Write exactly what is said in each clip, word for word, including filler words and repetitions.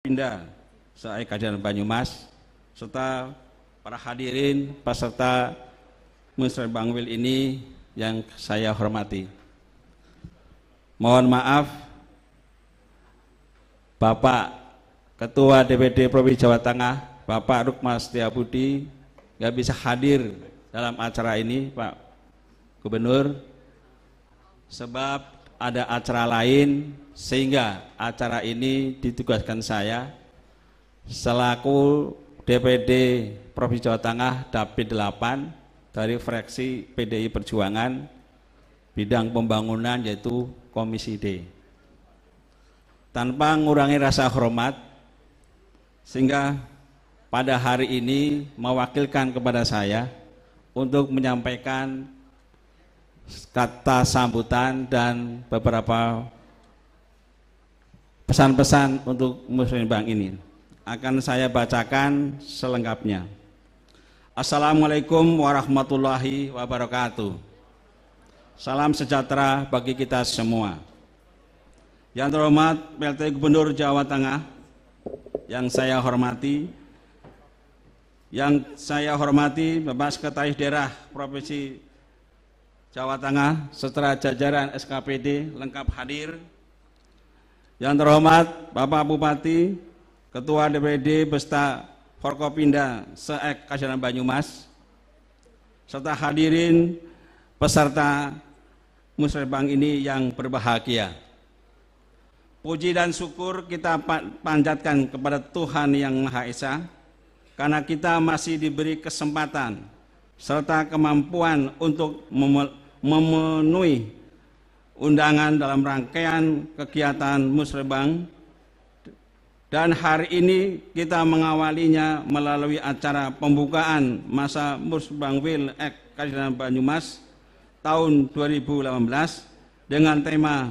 Pindah Sae Kajaran Banyumas serta para hadirin peserta Musrah Bangwil ini yang saya hormati. Mohon maaf Bapak Ketua D P D Provinsi Jawa Tengah, Bapak Rukmas Setiabudi nggak bisa hadir dalam acara ini, Pak Gubernur, sebab ada acara lain, sehingga acara ini ditugaskan saya selaku D P D Provinsi Jawa Tengah Dapil delapan dari fraksi P D I Perjuangan bidang pembangunan, yaitu Komisi D. Tanpa mengurangi rasa hormat, sehingga pada hari ini mewakilkan kepada saya untuk menyampaikan kata sambutan dan beberapa pesan-pesan untuk Muslimbang ini. Akan saya bacakan selengkapnya. Assalamualaikum warahmatullahi wabarakatuh. Salam sejahtera bagi kita semua. Yang terhormat P L T Gubernur Jawa Tengah, yang saya hormati, yang saya hormati Bapak Sekretaris Daerah Provinsi Jawa Tengah, serta jajaran S K P D lengkap hadir. Yang terhormat Bapak Bupati, Ketua D P D beserta Forkopimda Se-Ek Kajaran Banyumas, serta hadirin peserta Musrebang ini yang berbahagia. Puji dan syukur kita panjatkan kepada Tuhan Yang Maha Esa, karena kita masih diberi kesempatan serta kemampuan untuk memenuhi undangan dalam rangkaian kegiatan Musrebang, dan hari ini kita mengawalinya melalui acara pembukaan masa Musbangwil Ek Kajaran Banyumas tahun dua ribu delapan belas dengan tema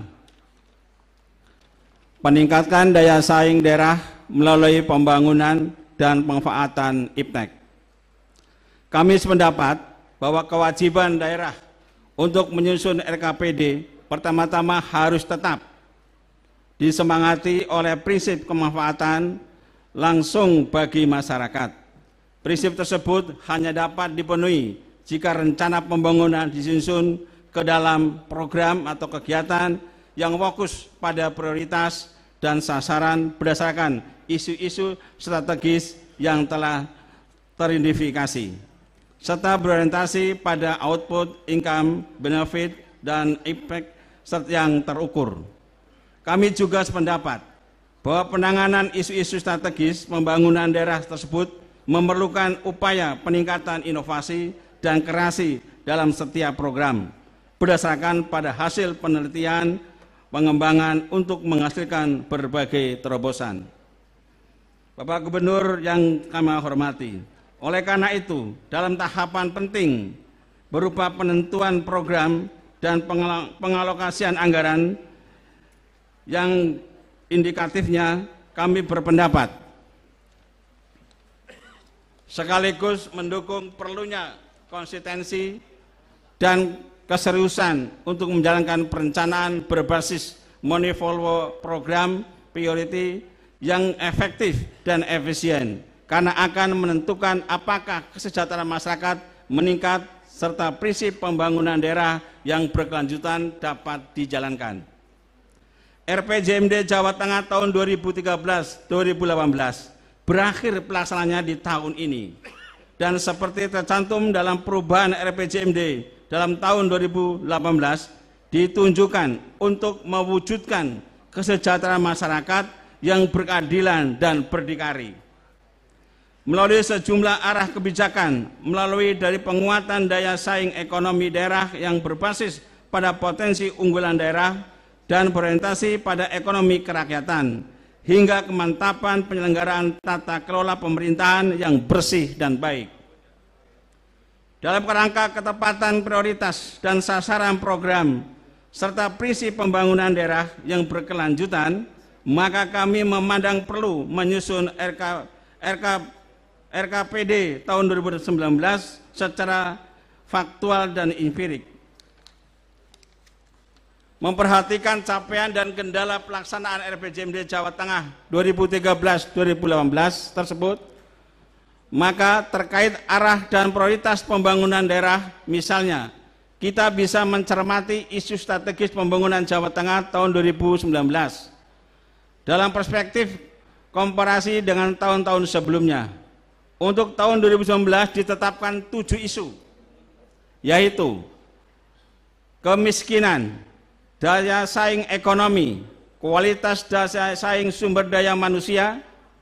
peningkatkan daya saing daerah melalui pembangunan dan pemanfaatan iptek. Kami sependapat bahwa kewajiban daerah untuk menyusun R K P D pertama-tama harus tetap disemangati oleh prinsip kemanfaatan langsung bagi masyarakat. Prinsip tersebut hanya dapat dipenuhi jika rencana pembangunan disusun ke dalam program atau kegiatan yang fokus pada prioritas dan sasaran berdasarkan isu-isu strategis yang telah teridentifikasi, serta berorientasi pada output, income, benefit, dan impact yang terukur. Kami juga sependapat bahwa penanganan isu-isu strategis pembangunan daerah tersebut memerlukan upaya peningkatan inovasi dan kreasi dalam setiap program, berdasarkan pada hasil penelitian pengembangan untuk menghasilkan berbagai terobosan. Bapak Gubernur yang kami hormati, oleh karena itu, dalam tahapan penting berupa penentuan program dan pengalokasian anggaran yang indikatifnya, kami berpendapat sekaligus mendukung perlunya konsistensi dan keseriusan untuk menjalankan perencanaan berbasis money-follow program priority yang efektif dan efisien, karena akan menentukan apakah kesejahteraan masyarakat meningkat serta prinsip pembangunan daerah yang berkelanjutan dapat dijalankan. R P J M D Jawa Tengah tahun dua ribu tiga belas sampai dua ribu delapan belas berakhir pelaksanaannya di tahun ini, dan seperti tercantum dalam perubahan R P J M D dalam tahun dua ribu delapan belas ditunjukkan untuk mewujudkan kesejahteraan masyarakat yang berkeadilan dan berdikari. Melalui sejumlah arah kebijakan, melalui dari penguatan daya saing ekonomi daerah yang berbasis pada potensi unggulan daerah dan berorientasi pada ekonomi kerakyatan, hingga kemantapan penyelenggaraan tata kelola pemerintahan yang bersih dan baik. Dalam kerangka ketepatan prioritas dan sasaran program serta prinsip pembangunan daerah yang berkelanjutan, maka kami memandang perlu menyusun R K, R K, R K P D tahun dua ribu sembilan belas secara faktual dan empirik. memperhatikan capaian dan kendala pelaksanaan R P J M D Jawa Tengah dua ribu tiga belas dua ribu delapan belas tersebut, maka terkait arah dan prioritas pembangunan daerah, misalnya kita bisa mencermati isu strategis pembangunan Jawa Tengah tahun dua ribu sembilan belas dalam perspektif komparasi dengan tahun-tahun sebelumnya. Untuk tahun dua ribu sembilan belas ditetapkan tujuh isu, yaitu kemiskinan, daya saing ekonomi, kualitas daya saing sumber daya manusia,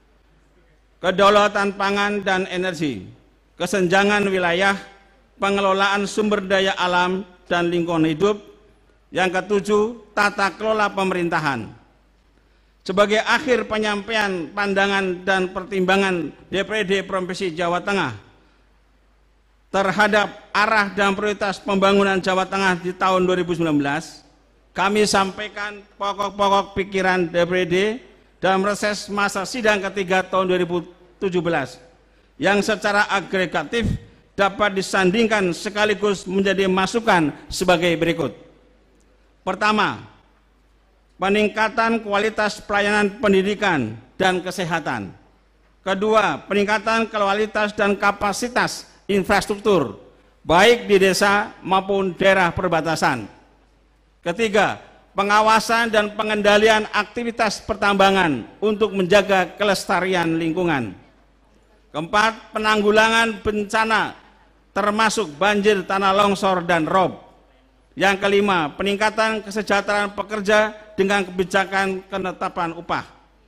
kedaulatan pangan dan energi, kesenjangan wilayah, pengelolaan sumber daya alam dan lingkungan hidup. Yang ketujuh, tata kelola pemerintahan. Sebagai akhir penyampaian pandangan dan pertimbangan D P R D Provinsi Jawa Tengah terhadap arah dan prioritas pembangunan Jawa Tengah di tahun dua ribu sembilan belas, kami sampaikan pokok-pokok pikiran D P R D dalam reses masa sidang ketiga tahun dua ribu tujuh belas yang secara agregatif dapat disandingkan sekaligus menjadi masukan sebagai berikut. Pertama, peningkatan kualitas pelayanan pendidikan dan kesehatan. Kedua, peningkatan kualitas dan kapasitas infrastruktur, baik di desa maupun daerah perbatasan. Ketiga, pengawasan dan pengendalian aktivitas pertambangan untuk menjaga kelestarian lingkungan. Keempat, penanggulangan bencana termasuk banjir, tanah longsor, dan rob. Yang kelima, peningkatan kesejahteraan pekerja dengan kebijakan penetapan upah.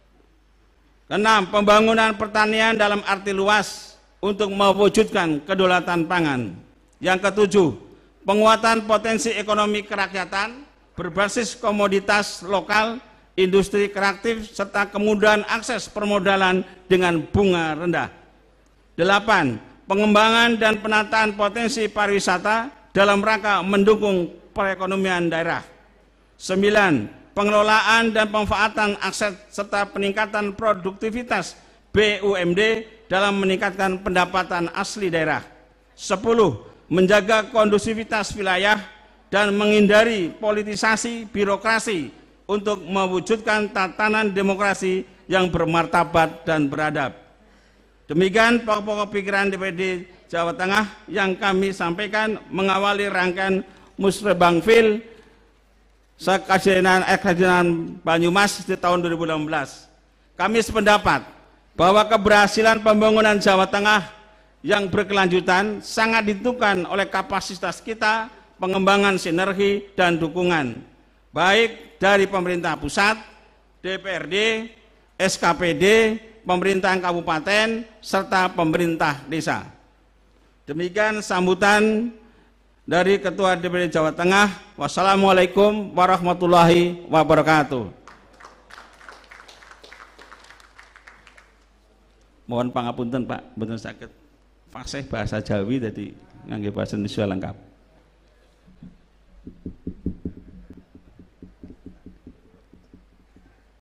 Keenam, pembangunan pertanian dalam arti luas untuk mewujudkan kedaulatan pangan. Yang ketujuh, penguatan potensi ekonomi kerakyatan berbasis komoditas lokal, industri kreatif, serta kemudahan akses permodalan dengan bunga rendah. Delapan, pengembangan dan penataan potensi pariwisata dalam rangka mendukung perekonomian daerah. Sembilan, pengelolaan dan pemanfaatan aset serta peningkatan produktivitas B U M D dalam meningkatkan pendapatan asli daerah. Sepuluh, menjaga kondusivitas wilayah dan menghindari politisasi birokrasi untuk mewujudkan tatanan demokrasi yang bermartabat dan beradab. Demikian pokok-pokok pikiran D P R D Jawa Tengah yang kami sampaikan mengawali rangkaian Musrebangfil Sekajian Eksajenan Banyumas di tahun dua ribu delapan belas. Kami sependapat bahwa keberhasilan pembangunan Jawa Tengah yang berkelanjutan sangat ditentukan oleh kapasitas kita, pengembangan sinergi dan dukungan, baik dari pemerintah pusat, D P R D, S K P D, pemerintahan kabupaten, serta pemerintah desa. Demikian sambutan dari Ketua D P R D Jawa Tengah. Wassalamualaikum warahmatullahi wabarakatuh. Mohon pangapunten Pak, mboten saged fasih bahasa Jawi, jadi ngangge bahasa Indonesia lengkap.